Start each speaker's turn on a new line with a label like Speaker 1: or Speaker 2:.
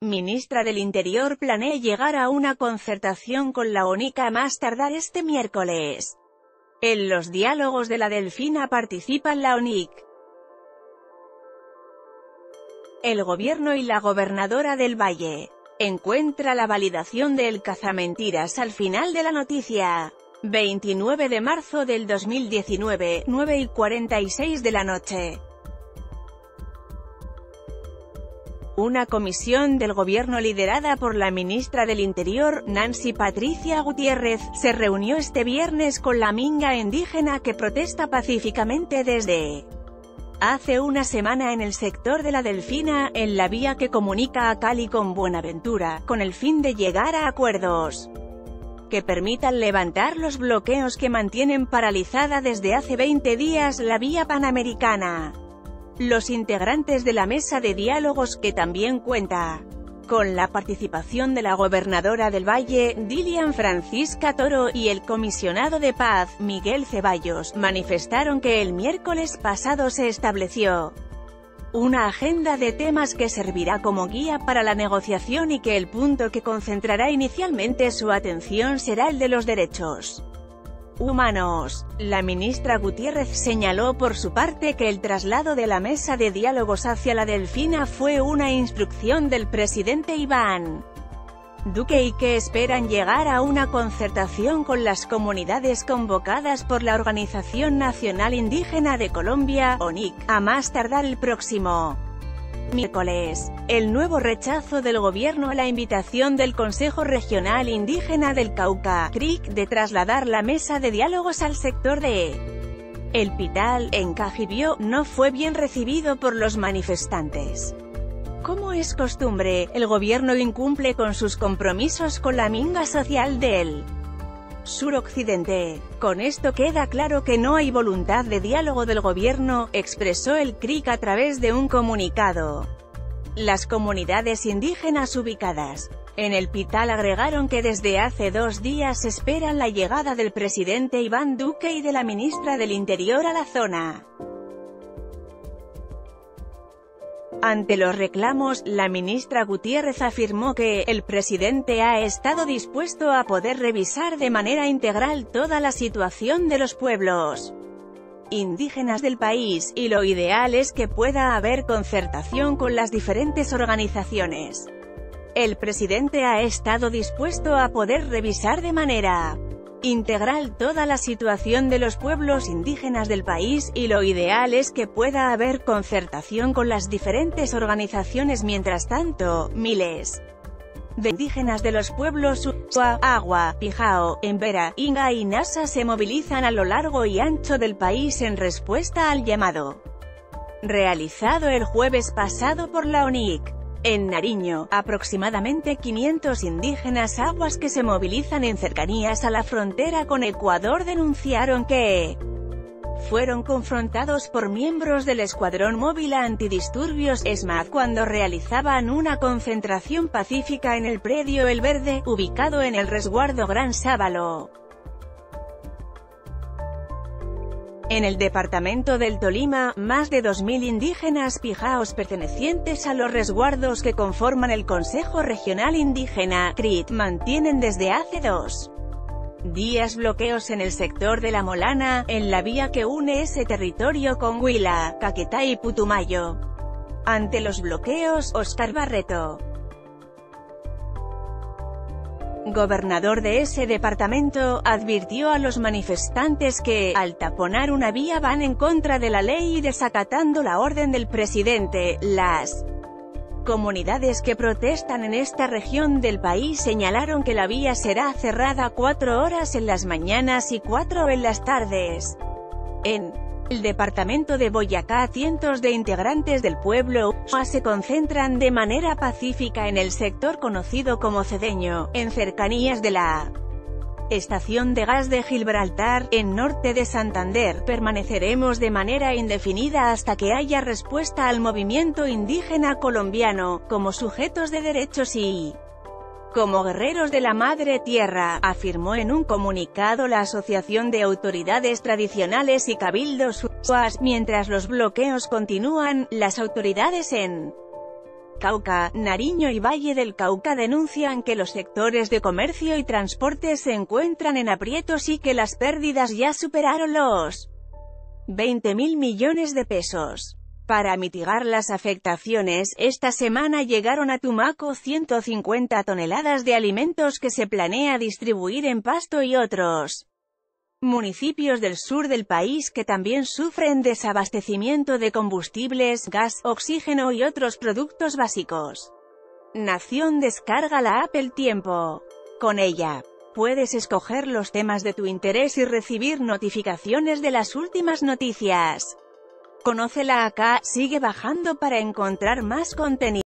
Speaker 1: Ministra del Interior planea llegar a una concertación con la ONIC a más tardar este miércoles. En los diálogos de la Delfina participan la ONIC, el gobierno y la gobernadora del Valle. Encuentra la validación del cazamentiras al final de la noticia. 29 de marzo del 2019, 9:46 de la noche. Una comisión del gobierno liderada por la ministra del Interior, Nancy Patricia Gutiérrez, se reunió este viernes con la minga indígena que protesta pacíficamente desde hace una semana en el sector de la Delfina, en la vía que comunica a Cali con Buenaventura, con el fin de llegar a acuerdos que permitan levantar los bloqueos que mantienen paralizada desde hace 20 días la vía panamericana. Los integrantes de la mesa de diálogos, que también cuenta con la participación de la gobernadora del Valle, Dilian Francisca Toro, y el comisionado de paz, Miguel Ceballos, manifestaron que el miércoles pasado se estableció una agenda de temas que servirá como guía para la negociación y que el punto que concentrará inicialmente su atención será el de los derechos humanos. La ministra Gutiérrez señaló por su parte que el traslado de la mesa de diálogos hacia la Delfina fue una instrucción del presidente Iván Duque y que esperan llegar a una concertación con las comunidades convocadas por la Organización Nacional Indígena de Colombia, ONIC, a más tardar el próximo miércoles. El nuevo rechazo del gobierno a la invitación del Consejo Regional Indígena del Cauca, CRIC, de trasladar la mesa de diálogos al sector de El Pital, en Cajibio, no fue bien recibido por los manifestantes. Como es costumbre, el gobierno incumple con sus compromisos con la minga social del suroccidente. Con esto queda claro que no hay voluntad de diálogo del gobierno, expresó el CRIC a través de un comunicado. Las comunidades indígenas ubicadas en El Pital agregaron que desde hace 2 días esperan la llegada del presidente Iván Duque y de la ministra del Interior a la zona. Ante los reclamos, la ministra Gutiérrez afirmó que el presidente ha estado dispuesto a poder revisar de manera integral toda la situación de los pueblos indígenas del país, y lo ideal es que pueda haber concertación con las diferentes organizaciones. El presidente ha estado dispuesto a poder revisar de manera integral toda la situación de los pueblos indígenas del país, y lo ideal es que pueda haber concertación con las diferentes organizaciones. Mientras tanto, miles de indígenas de los pueblos Uwa, Agua, Pijao, Embera, Inga y Nasa se movilizan a lo largo y ancho del país en respuesta al llamado realizado el jueves pasado por la ONIC. En Nariño, aproximadamente 500 indígenas aguas que se movilizan en cercanías a la frontera con Ecuador denunciaron que fueron confrontados por miembros del Escuadrón Móvil Antidisturbios (ESMAD) cuando realizaban una concentración pacífica en el predio El Verde, ubicado en el resguardo Gran Sábalo. En el departamento del Tolima, más de 2000 indígenas pijaos pertenecientes a los resguardos que conforman el Consejo Regional Indígena, CRIT, mantienen desde hace 2 días bloqueos en el sector de La Molana, en la vía que une ese territorio con Huila, Caquetá y Putumayo. Ante los bloqueos, Óscar Barreto, gobernador de ese departamento, advirtió a los manifestantes que, al taponar una vía, van en contra de la ley y desacatando la orden del presidente. Las comunidades que protestan en esta región del país señalaron que la vía será cerrada 4 horas en las mañanas y 4 en las tardes. En el departamento de Boyacá, cientos de integrantes del pueblo Uwa se concentran de manera pacífica en el sector conocido como Cedeño, en cercanías de la estación de gas de Gibraltar, en norte de Santander. Permaneceremos de manera indefinida hasta que haya respuesta al movimiento indígena colombiano, como sujetos de derechos y como guerreros de la Madre Tierra, afirmó en un comunicado la Asociación de Autoridades Tradicionales y Cabildos Uwas. Mientras los bloqueos continúan, las autoridades en Cauca, Nariño y Valle del Cauca denuncian que los sectores de comercio y transporte se encuentran en aprietos y que las pérdidas ya superaron los 20.000 millones de pesos. Para mitigar las afectaciones, esta semana llegaron a Tumaco 150 toneladas de alimentos que se planea distribuir en Pasto y otros municipios del sur del país que también sufren desabastecimiento de combustibles, gas, oxígeno y otros productos básicos. Nación descarga la app El Tiempo. Con ella puedes escoger los temas de tu interés y recibir notificaciones de las últimas noticias. Conócela acá, sigue bajando para encontrar más contenido.